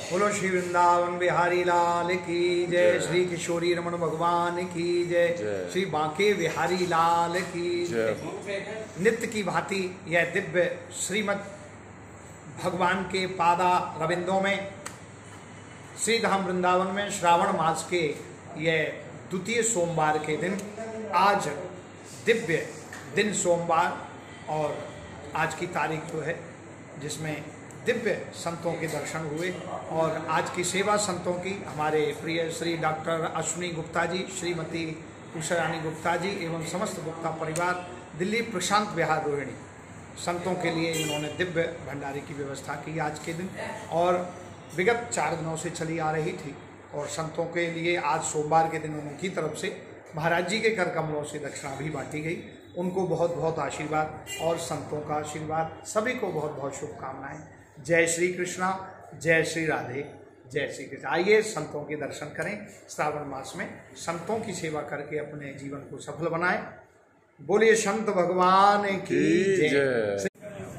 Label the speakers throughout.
Speaker 1: बोलो श्री वृंदावन बिहारी लाल की जय। श्री किशोरी रमन भगवान की जय। श्री बांके बिहारी लाल की जय। नित्य की भांति यह दिव्य श्रीमद भगवान के पादा रविंदों में श्री धाम वृंदावन में श्रावण मास के यह द्वितीय सोमवार के दिन, आज दिव्य दिन सोमवार और आज की तारीख जो है जिसमें दिव्य संतों के दर्शन हुए और आज की सेवा संतों की हमारे प्रिय श्री डॉक्टर अश्विनी गुप्ता जी, श्रीमती उषा रानी गुप्ता जी एवं समस्त गुप्ता परिवार, दिल्ली प्रशांत विहार रोहिणी संतों के लिए इन्होंने दिव्य भंडारे की व्यवस्था की आज के दिन और विगत 4 दिनों से चली आ रही थी। और संतों के लिए आज सोमवार के दिन उनकी तरफ से महाराज जी के कर कमलों से दक्षिणा भी बांटी गई। उनको बहुत बहुत आशीर्वाद और संतों का आशीर्वाद, सभी को बहुत बहुत शुभकामनाएं। जय श्री कृष्णा, जय श्री राधे, जय श्री कृष्ण। आइए संतों के दर्शन करें। श्रावण मास में संतों की सेवा करके अपने जीवन को सफल बनाएं। बोलिए संत भगवान की जय।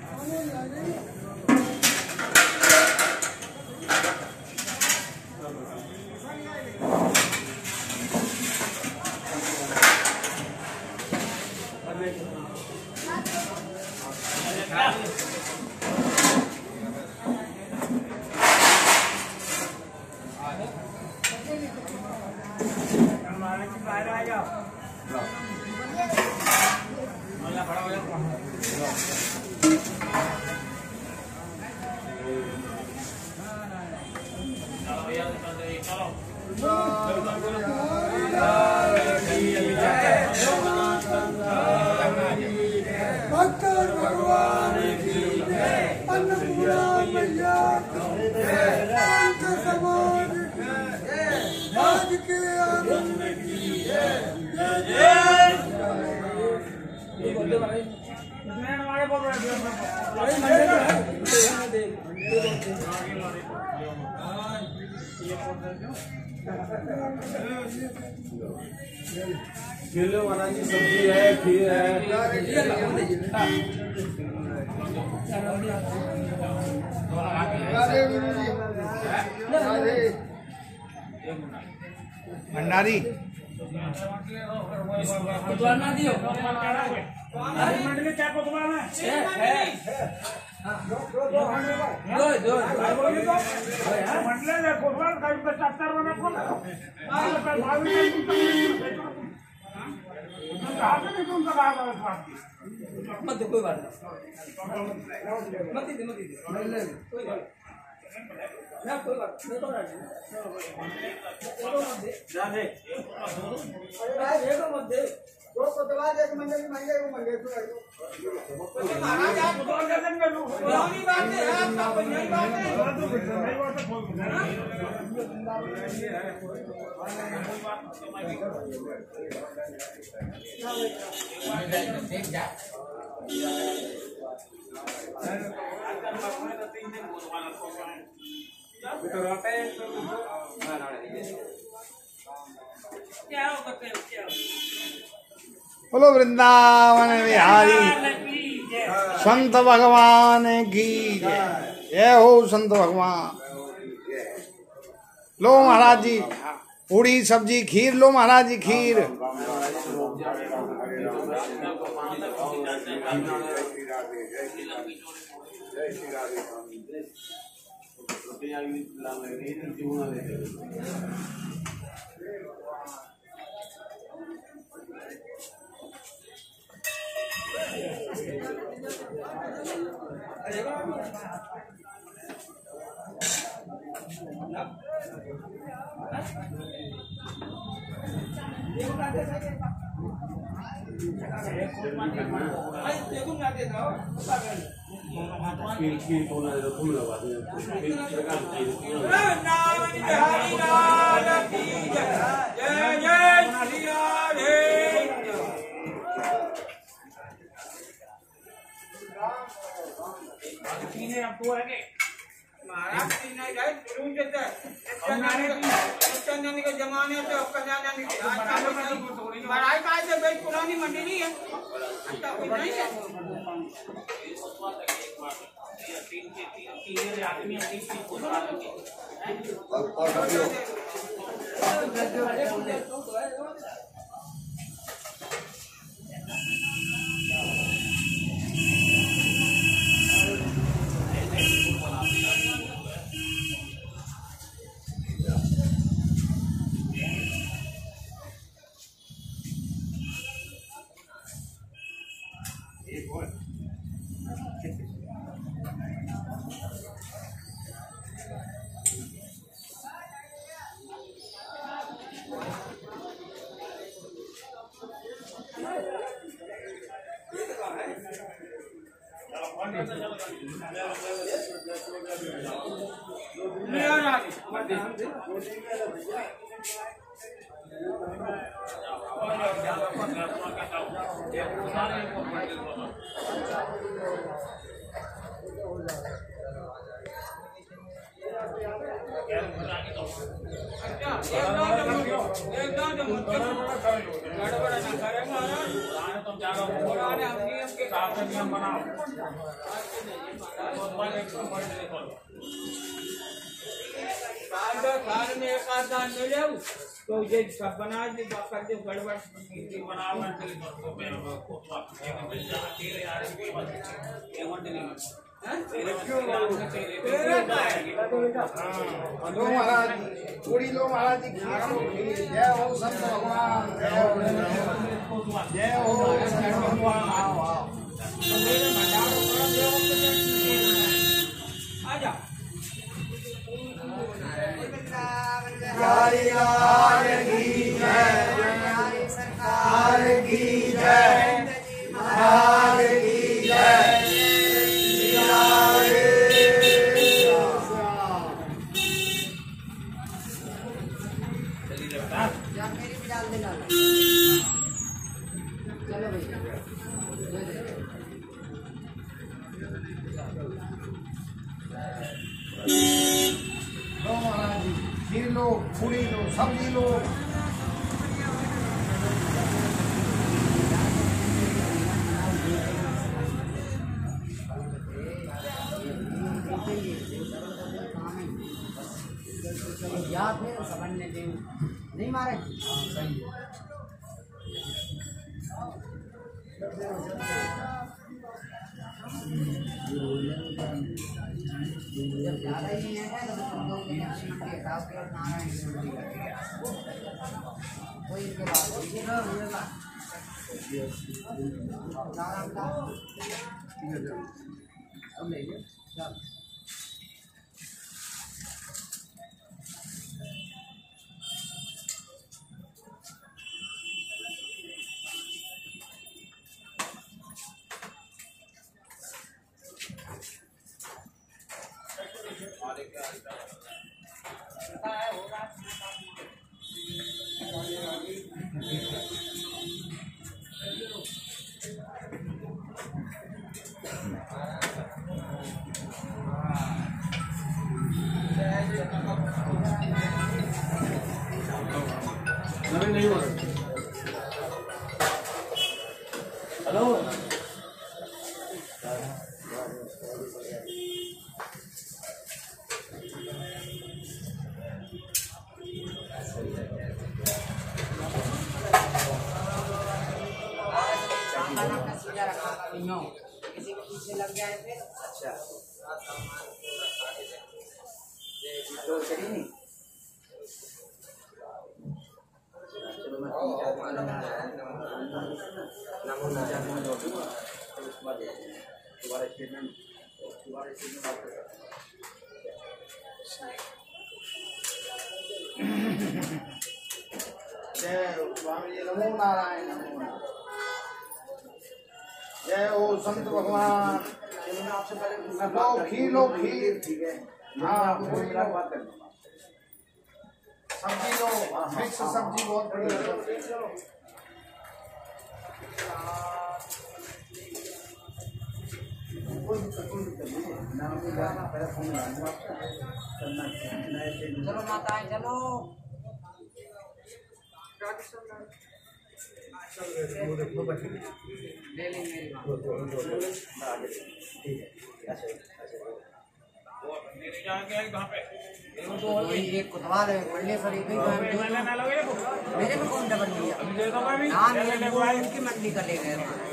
Speaker 2: किलो महाराज जी सब्जी है, खीर है।
Speaker 1: भंडारी बोलो वृंदावन बिहारी संत भगवान की जय हो। संत भगवान लो महाराज जी, पूड़ी सब्जी खीर लो महाराज जी, खीर।
Speaker 3: के जमाने से बढ़ाई का से बेच पुरानी मंडी नहीं है अच्छा कुछ नहीं है तो ये सब बना दे कर दे गड़बड़ बनावट
Speaker 1: लो महाराज पूरी लो महाराज जी जय हो संत भगवान जय हो संत भगवान
Speaker 3: आजा
Speaker 1: सरकार की जय सरकार की जय महाराज की जय लो महाराज जी खीर लो पूरी लो सब्जी लो
Speaker 4: या फिर समझने दे नहीं मारे सही जब ज़्यादा ही है तो नारायण कोई इनके बाद अब ले लीजिए
Speaker 2: हेलो
Speaker 4: किसी के पीछे लग गया है फिर अच्छा तो चली नहीं
Speaker 1: जय स्वामी जी नमो नारायण नमो नारायण जय हो संत भगवान आपसे पहले लो खीर ठीक है हाँ सब्जी लो मिक्स सब्जी बहुत बढ़िया
Speaker 4: चलो माताएं चलो। ले लेंगे मेरी माँ। ये कोतवाल है पढ़ने सरी भी मेरे में कौन डबल लिया हाँ मेरे वो उनकी मंडी का ले गए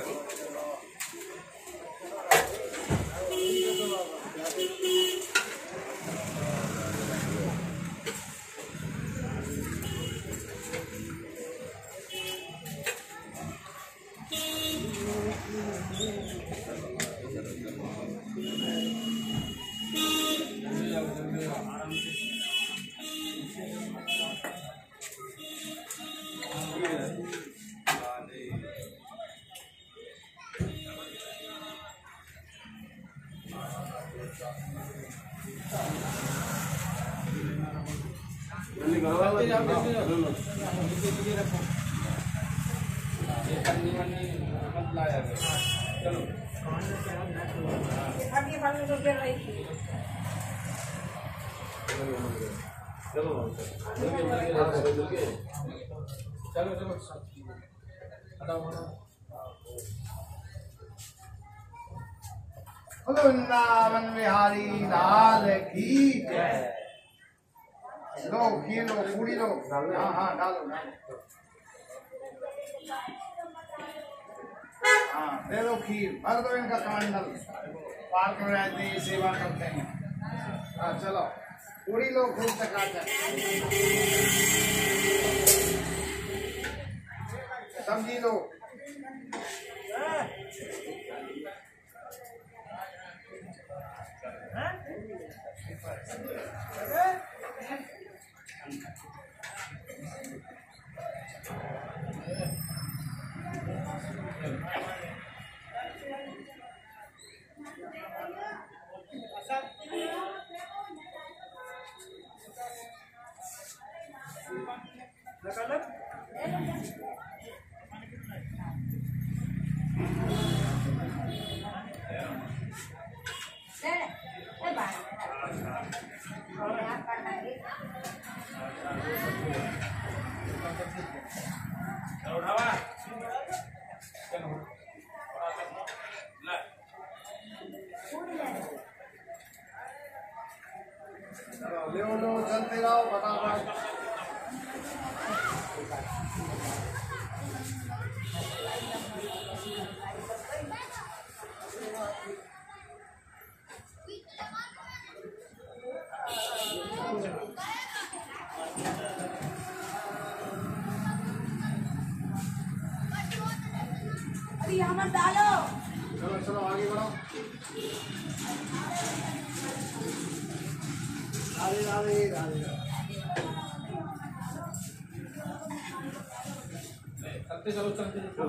Speaker 1: वृंदावन बिहारी लाल की जय। लो खीर लो पूरी लो हाँ हाँ डालो हाँ दे दो खीर भर दो इनका कमंडल पार्क में रहते हैं सेवा करते हैं। हाँ चलो पूरी लो खूब चकाचक सब्जी लो लो चलते रहो फटाफट
Speaker 3: अभी यहाँ डालो।
Speaker 1: चलो चलो आगे बढ़ो राधे राधे राधे
Speaker 2: चलते चलो चलते चलो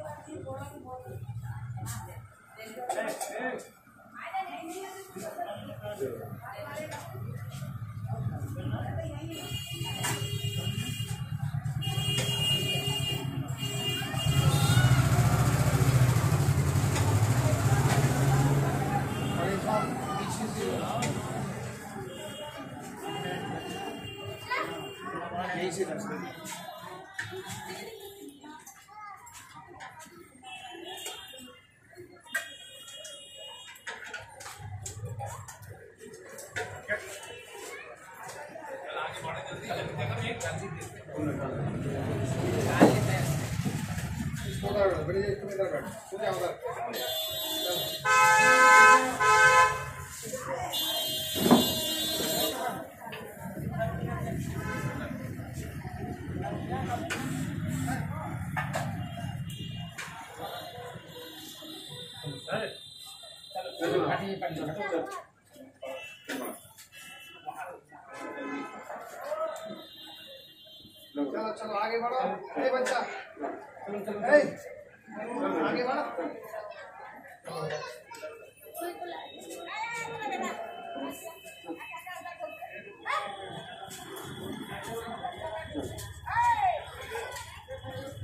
Speaker 1: चलो चलो आगे बढ़ो ए बच्चा ए आगे बढ़ो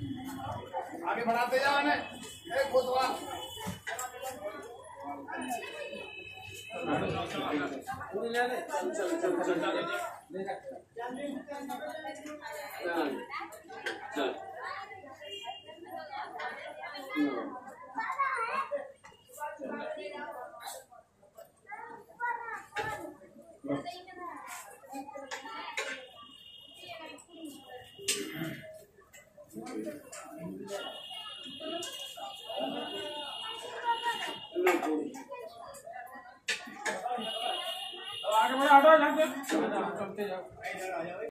Speaker 1: आगे बढ़ाते जाओ ने ए कोतवाल
Speaker 2: आगे बढ़ो, चलते जाओ।